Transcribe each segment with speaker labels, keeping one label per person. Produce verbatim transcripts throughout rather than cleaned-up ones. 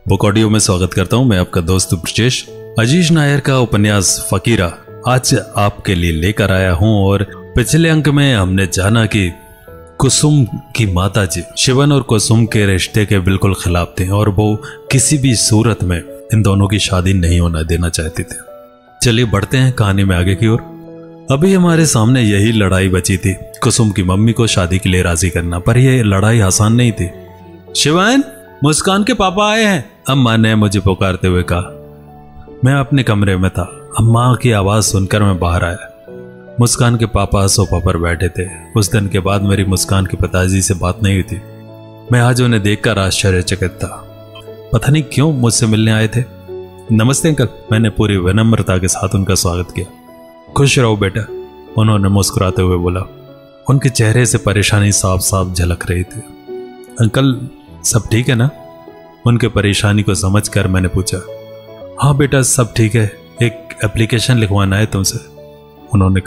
Speaker 1: Book audio में स्वागत करता हूं मैं आपका दोस्त ब्रजेश। अजीज नायर का उपन्यास फकीरा आज आपके लिए लेकर आया हूं। और पिछले अंक में हमने जाना कि कुसुम की माताजी शिवन और कुसुम के रिश्ते के बिल्कुल खिलाफ थे और वो किसी भी सूरत में इन दोनों की शादी नहीं होना देना चाहते थे। चलिए बढ़ते हैं कहानी में आगे की ओर। अभी हमारे सामने यही लड़ाई बची थी, कुसुम की मम्मी को शादी के लिए राजी करना। पर यह लड़ाई आसान नहीं थी। शिवन, मुस्कान के पापा आए हैं, अम्मा ने मुझे पुकारते हुए कहा। मैं अपने कमरे में था। अम्मा की आवाज सुनकर मैं बाहर आया। मुस्कान के पापा सोफा पर बैठे थे। उस दिन के बाद मेरी मुस्कान के पिताजी से बात नहीं हुई थी। मैं आज उन्हें देखकर आश्चर्यचकित था। पता नहीं क्यों मुझसे मिलने आए थे। नमस्ते अंकल, मैंने पूरी विनम्रता के साथ उनका स्वागत किया। खुश रहो बेटा, उन्होंने मुस्कुराते हुए बोला। उनके चेहरे से परेशानी साफ साफ झलक रही थी। अंकल सब ठीक है ना? उनके परेशानी को समझकर मैंने पूछा। हाँ बेटा सब ठीक है, एक एप्लीकेशन लिखवाना है तुमसे, उन्होंने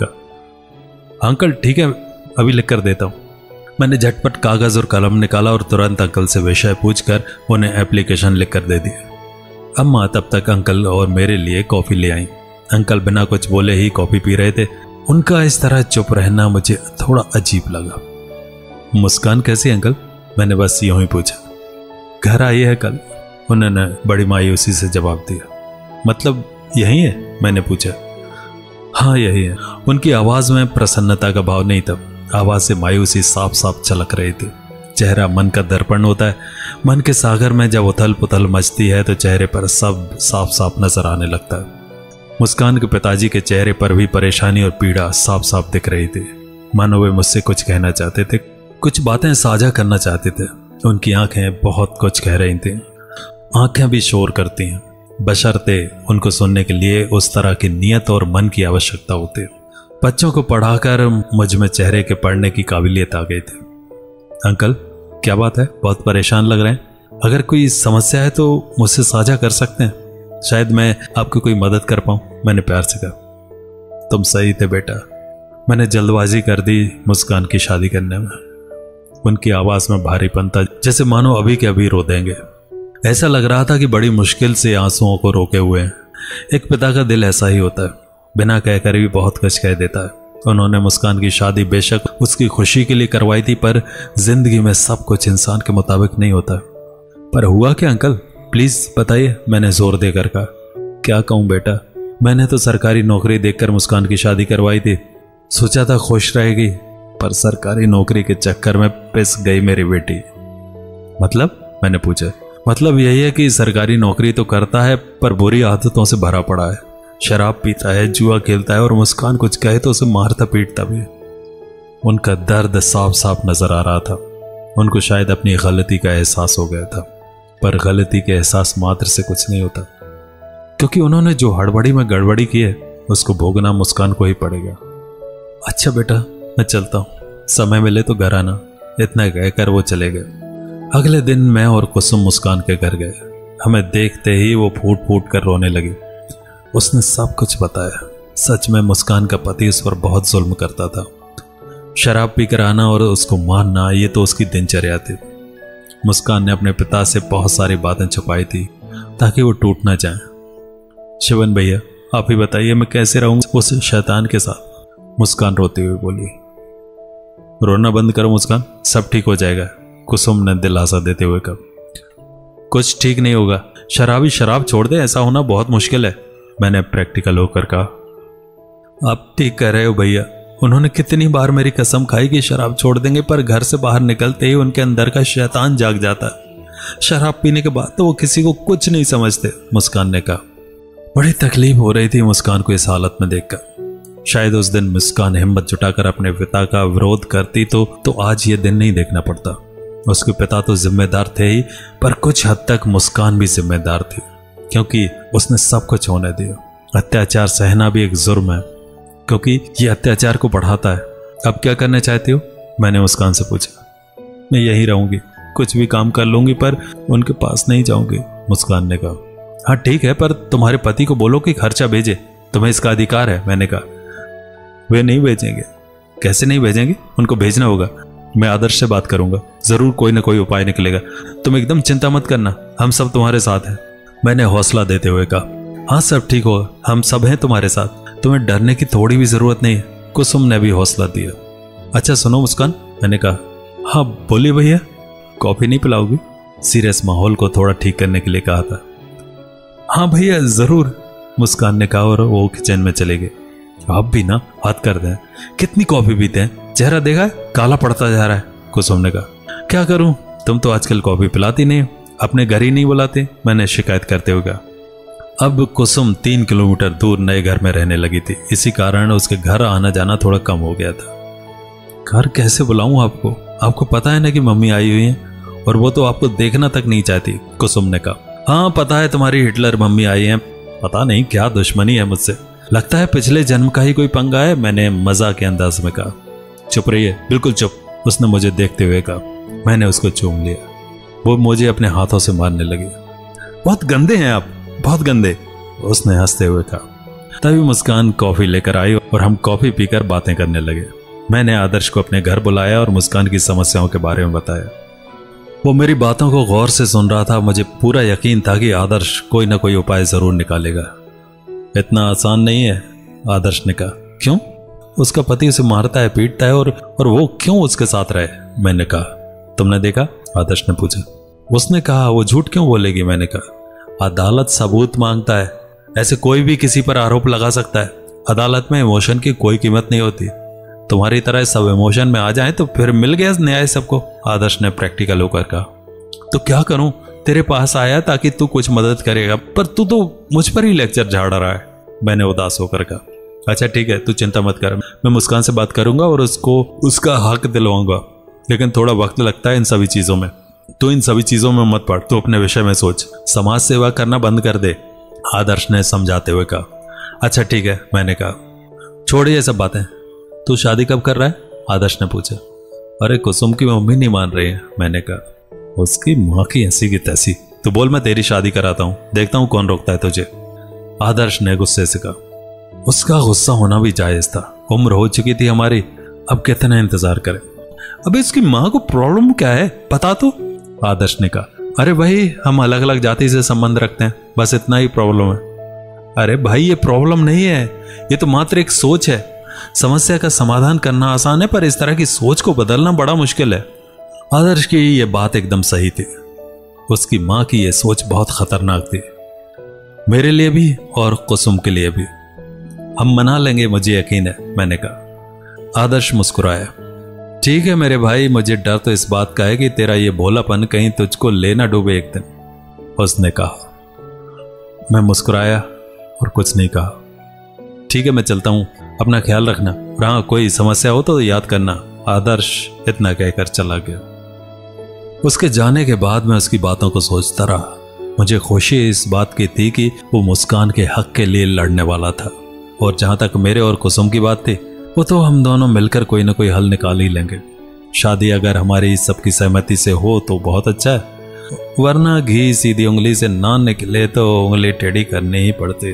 Speaker 1: कहा। अंकल ठीक है, अभी लिख कर देता हूँ। मैंने झटपट कागज और कलम निकाला और तुरंत अंकल से विषय पूछकर उन्हें एप्लीकेशन लिख कर दे दिया। अम्मा तब तक अंकल और मेरे लिए कॉफी ले आई। अंकल बिना कुछ बोले ही कॉफी पी रहे थे। उनका इस तरह चुप रहना मुझे थोड़ा अजीब लगा। मुस्कान कैसी अंकल? मैंने बस यूं ही पूछा। घर आई है कल, उन्होंने बड़ी मायूसी से जवाब दिया। मतलब यही है? मैंने पूछा। हाँ यही है। उनकी आवाज में प्रसन्नता का भाव नहीं था, आवाज से मायूसी साफ साफ झलक रही थी। चेहरा मन का दर्पण होता है। मन के सागर में जब उथल पुथल मचती है तो चेहरे पर सब साफ साफ नजर आने लगता है। मुस्कान के पिताजी के चेहरे पर भी परेशानी और पीड़ा साफ साफ दिख रही थी। मानो वे मुझसे कुछ कहना चाहते थे, कुछ बातें साझा करना चाहते थे। उनकी आंखें बहुत कुछ कह रही थीं। आंखें भी शोर करती हैं, बशर्ते उनको सुनने के लिए उस तरह की नियत और मन की आवश्यकता होती। बच्चों को पढ़ाकर मुझ में चेहरे के पढ़ने की काबिलियत आ गई थी। अंकल क्या बात है, बहुत परेशान लग रहे हैं? अगर कोई समस्या है तो मुझसे साझा कर सकते हैं, शायद मैं आपको कोई मदद कर पाऊं, मैंने प्यार से कहा। तुम सही थे बेटा, मैंने जल्दबाजी कर दी मुस्कान की शादी करने में। उनकी आवाज में भारीपन था, जैसे मानो अभी के अभी रो देंगे। ऐसा लग रहा था कि बड़ी मुश्किल से आंसुओं को रोके हुए हैं। एक पिता का दिल ऐसा ही होता है, बिना कहकर भी बहुत कुछ कह देता है। उन्होंने मुस्कान की शादी बेशक उसकी खुशी के लिए करवाई थी, पर जिंदगी में सब कुछ इंसान के मुताबिक नहीं होता। पर हुआ क्या अंकल, प्लीज बताइए, मैंने जोर देकर कहा। क्या कहूं बेटा, मैंने तो सरकारी नौकरी देखकर मुस्कान की शादी करवाई थी। सोचा था खुश रहेगी, पर सरकारी नौकरी के चक्कर में पिस गई मेरी बेटी। मतलब? मैंने पूछा। मतलब यही है कि सरकारी नौकरी तो करता है पर बुरी आदतों से भरा पड़ा है। शराब पीता है, जुआ खेलता है और मुस्कान कुछ कहे तो उसे मारता पीटता भी। उनका दर्द साफ साफ नजर आ रहा था। उनको शायद अपनी गलती का एहसास हो गया था, पर गलती के एहसास मात्र से कुछ नहीं होता, क्योंकि उन्होंने जो हड़बड़ी में गड़बड़ी की है उसको भोगना मुस्कान को ही पड़ेगा। अच्छा बेटा मैं चलता हूँ, समय मिले तो घर आना, इतना कहकर वो चले गए। अगले दिन मैं और कुसुम मुस्कान के घर गए। हमें देखते ही वो फूट फूट कर रोने लगी। उसने सब कुछ बताया। सच में मुस्कान का पति उस पर बहुत जुल्म करता था। शराब पीकर आना और उसको मारना, ये तो उसकी दिनचर्या थी। मुस्कान ने अपने पिता से बहुत सारी बातें छुपाई थी ताकि वो टूट ना जाए। शिवन भैया आप ही बताइए, मैं कैसे रहूं उस शैतान के साथ? मुस्कान रोती हुई बोली। रोना बंद करो मुस्कान, सब ठीक हो जाएगा, कुसुम ने दिलासा देते हुए कहा। कुछ ठीक नहीं होगा, शराबी शराब छोड़ दे, ऐसा होना बहुत मुश्किल है, मैंने प्रैक्टिकल होकर कहा। आप ठीक कह रहे हो भैया, उन्होंने कितनी बार मेरी कसम खाई कि शराब छोड़ देंगे, पर घर से बाहर निकलते ही उनके अंदर का शैतान जाग जाता है। शराब पीने के बाद तो वो किसी को कुछ नहीं समझते, मुस्कान ने कहा। बड़ी तकलीफ हो रही थी मुस्कान को इस हालत में देखकर। शायद उस दिन मुस्कान हिम्मत जुटाकर अपने पिता का विरोध करती तो तो आज ये दिन नहीं देखना पड़ता। उसके पिता तो जिम्मेदार थे ही, पर कुछ हद तक मुस्कान भी जिम्मेदार थी, क्योंकि उसने सब कुछ होने दिया। अत्याचार सहना भी एक जुर्म है, क्योंकि ये अत्याचार को बढ़ाता है। अब क्या करना चाहती हो? मैंने मुस्कान से पूछा। मैं यहीं रहूंगी, कुछ भी काम कर लूंगी, पर उनके पास नहीं जाऊंगी, मुस्कान ने कहा। हाँ ठीक है, पर तुम्हारे पति को बोलो कि खर्चा भेजे, तुम्हें इसका अधिकार है, मैंने कहा। वे नहीं भेजेंगे। कैसे नहीं भेजेंगे? उनको भेजना होगा। मैं आदर्श से बात करूंगा, जरूर कोई ना कोई उपाय निकलेगा। तुम एकदम चिंता मत करना, हम सब तुम्हारे साथ हैं, मैंने हौसला देते हुए कहा। हाँ सब ठीक होगा, हम सब हैं तुम्हारे साथ, तुम्हें डरने की थोड़ी भी जरूरत नहीं है, कुसुम ने भी हौसला दिया। अच्छा सुनो मुस्कान, मैंने कहा। हाँ बोलिए भैया। कॉफी नहीं पिलाओगी? सीरियस माहौल को थोड़ा ठीक करने के लिए कहा था। हाँ भैया जरूर, मुस्कान ने कहा और वो किचन में चले गए। आप भी ना बात कर दें, कितनी कॉफी पीते हैं, चेहरा देखा है काला पड़ता जा रहा है, कुसुम ने कहा। क्या करूं, तुम तो आजकल कॉफी पिलाती नहीं, अपने घर ही नहीं बुलाते, मैंने शिकायत करते हुए कहा। अब कुसुम तीन किलोमीटर दूर नए घर में रहने लगी थी, इसी कारण उसके घर आना जाना थोड़ा कम हो गया था। घर कैसे बुलाऊं आपको, आपको पता है ना कि मम्मी आई हुई है, और वो तो आपको देखना तक नहीं चाहती, कुसुम ने कहा। हाँ पता है तुम्हारी हिटलर मम्मी आई है, पता नहीं क्या दुश्मनी है मुझसे, लगता है पिछले जन्म का ही कोई पंगा है, मैंने मजाक के अंदाज में कहा। चुप रहिए, बिल्कुल चुप, उसने मुझे देखते हुए कहा। मैंने उसको चूम लिया, वो मुझे अपने हाथों से मारने लगी। बहुत गंदे हैं आप, बहुत गंदे, उसने हंसते हुए कहा। तभी मुस्कान कॉफी लेकर आई और हम कॉफी पीकर बातें करने लगे। मैंने आदर्श को अपने घर बुलाया और मुस्कान की समस्याओं के बारे में बताया। वो मेरी बातों को गौर से सुन रहा था, मुझे पूरा यकीन था कि आदर्श कोई ना कोई उपाय जरूर निकालेगा। इतना आसान नहीं है, आदर्श ने कहा। क्यों? उसका पति उसे मारता है, पीटता है, और और वो क्यों उसके साथ रहे, मैंने कहा। तुमने देखा? आदर्श ने पूछा। उसने कहा। वो झूठ क्यों बोलेगी, मैंने कहा। अदालत सबूत मांगता है, ऐसे कोई भी किसी पर आरोप लगा सकता है, अदालत में इमोशन की कोई कीमत नहीं होती। तुम्हारी तरह सब इमोशन में आ जाए तो फिर मिल गया न्याय सबको, आदर्श ने प्रैक्टिकल होकर कहा। तो क्या करूं, तेरे पास आया ताकि तू कुछ मदद करेगा, पर तू तो मुझ पर ही लेक्चर झाड़ रहा है, मैंने उदास होकर कहा। अच्छा ठीक है, तू चिंता मत कर, मैं मुस्कान से बात करूंगा और उसको उसका हक दिलवाऊंगा, लेकिन थोड़ा वक्त लगता है इन सभी चीजों में। तो इन सभी चीजों में मत पड़, तो अपने विषय में सोच, समाज सेवा करना बंद कर दे, आदर्श ने समझाते हुए कहा। अच्छा ठीक है, मैंने कहा। छोड़िए ये सब बातें, तू शादी कब कर रहा है, आदर्श ने पूछा। अरे कुसुम की मम्मी नहीं मान रही है, मैंने कहा। उसकी माँ की ऐसी की तैसी, तो बोल मैं तेरी शादी कराता हूँ, देखता हूँ कौन रोकता है तुझे, आदर्श ने गुस्से से कहा। उसका गुस्सा होना भी जायज था, उम्र हो चुकी थी हमारी, अब कितना इंतजार करें। अबे इसकी माँ को प्रॉब्लम क्या है बता तो, आदर्श ने कहा। अरे भाई हम अलग अलग जाति से संबंध रखते हैं, बस इतना ही प्रॉब्लम है। अरे भाई ये प्रॉब्लम नहीं है, ये तो मात्र एक सोच है। समस्या का समाधान करना आसान है, पर इस तरह की सोच को बदलना बड़ा मुश्किल है। आदर्श की ये बात एकदम सही थी, उसकी माँ की ये सोच बहुत खतरनाक थी, मेरे लिए भी और कुसुम के लिए भी। हम मना लेंगे, मुझे यकीन है, मैंने कहा। आदर्श मुस्कुराया। ठीक है मेरे भाई, मुझे डर तो इस बात का है कि तेरा ये भोलापन कहीं तुझको ले ना डूबे एक दिन, उसने कहा। मैं मुस्कुराया और कुछ नहीं कहा। ठीक है मैं चलता हूं, अपना ख्याल रखना, और हाँ कोई समस्या हो तो याद करना, आदर्श इतना कहकर चला गया। उसके जाने के बाद मैं उसकी बातों को सोचता रहा। मुझे खुशी इस बात की थी कि वो मुस्कान के हक के लिए लड़ने वाला था, और जहां तक मेरे और कुसुम की बात थी, वो तो हम दोनों मिलकर कोई ना कोई हल निकाल ही लेंगे। शादी अगर हमारी सबकी सहमति से हो तो बहुत अच्छा है, वरना घी सीधी उंगली से ना निकले तो उंगली टेढ़ी करनी ही पड़ती।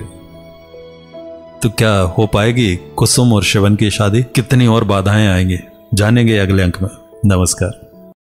Speaker 1: तो क्या हो पाएगी कुसुम और शिवन की शादी? कितनी और बाधाएं आएंगी, जानेंगे अगले अंक में। नमस्कार।